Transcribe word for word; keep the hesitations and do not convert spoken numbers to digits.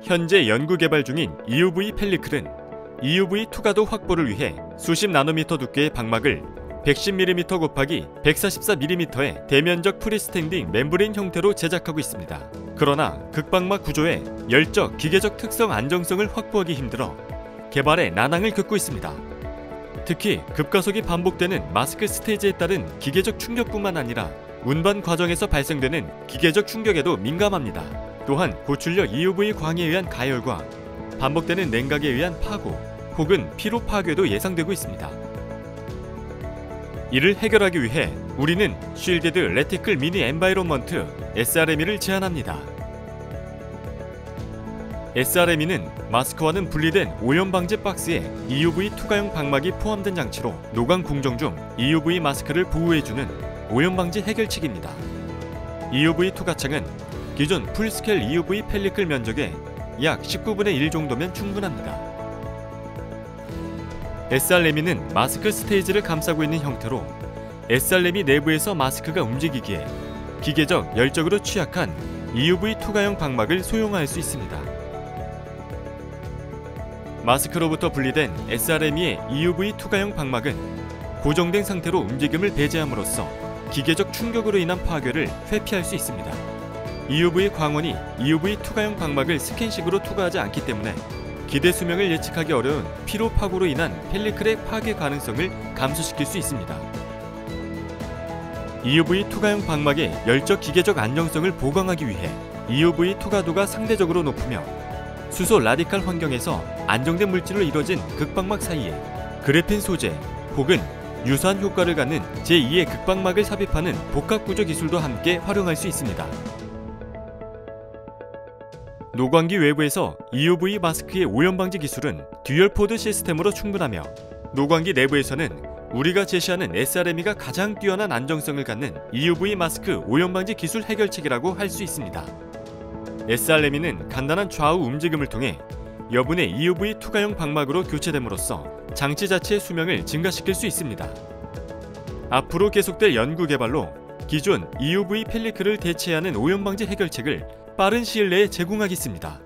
현재 연구 개발 중인 이유브이 펠리클은 이유브이 투과도 확보를 위해 수십 나노미터 두께의 방막을 백십 밀리미터 곱하기 백사십사 밀리미터의 대면적 프리스탠딩 멤브레인 형태로 제작하고 있습니다. 그러나 극방막 구조의 열적, 기계적 특성 안정성을 확보하기 힘들어 개발에 난항을 겪고 있습니다. 특히 급가속이 반복되는 마스크 스테이지에 따른 기계적 충격뿐만 아니라 운반 과정에서 발생되는 기계적 충격에도 민감합니다. 또한 고출력 이유브이 광에 의한 가열과 반복되는 냉각에 의한 파고 혹은 피로 파괴도 예상되고 있습니다. 이를 해결하기 위해 우리는 쉴디드 레티클 미니 엔바이론먼트 에스알엠이를 제안합니다. 에스알엠이는 마스크와는 분리된 오염 방지 박스에 이유브이 투과용 방막이 포함된 장치로 노광 공정 중 이유브이 마스크를 보호해주는 오염 방지 해결책입니다. 이유브이 투과창은 기존 풀스케일 이유브이 펠리클 면적의 약 십구분의 일 정도면 충분합니다. 에스알엠이는 마스크 스테이지를 감싸고 있는 형태로 에스알엠이 내부에서 마스크가 움직이기에 기계적, 열적으로 취약한 이유브이 투과용 방막을 소용화할 수 있습니다. 마스크로부터 분리된 에스알엠이의 이유브이 투과용 방막은 고정된 상태로 움직임을 배제함으로써 기계적 충격으로 인한 파괴를 회피할 수 있습니다. 이유브이 광원이 이유브이 투과용 방막을 스캔식으로 투과하지 않기 때문에 기대 수명을 예측하기 어려운 피로 파고로 인한 펠리클의 파괴 가능성을 감소시킬 수 있습니다. 이유브이 투과용 방막의 열적 기계적 안정성을 보강하기 위해 이유브이 투과도가 상대적으로 높으며 수소 라디칼 환경에서 안정된 물질로 이루어진 극방막 사이에 그래핀 소재 혹은 유사한 효과를 갖는 제이의 극방막을 삽입하는 복합구조 기술도 함께 활용할 수 있습니다. 노광기 외부에서 이유브이 마스크의 오염 방지 기술은 듀얼 포드 시스템으로 충분하며 노광기 내부에서는 우리가 제시하는 에스알엠이가 가장 뛰어난 안정성을 갖는 이유브이 마스크 오염 방지 기술 해결책이라고 할 수 있습니다. 에스알엠이는 간단한 좌우 움직임을 통해 여분의 이유브이 투과용 방막으로 교체됨으로써 장치 자체의 수명을 증가시킬 수 있습니다. 앞으로 계속될 연구 개발로 기존 이유브이 펠리클을 대체하는 오염 방지 해결책을 빠른 시일 내에 제공하겠습니다.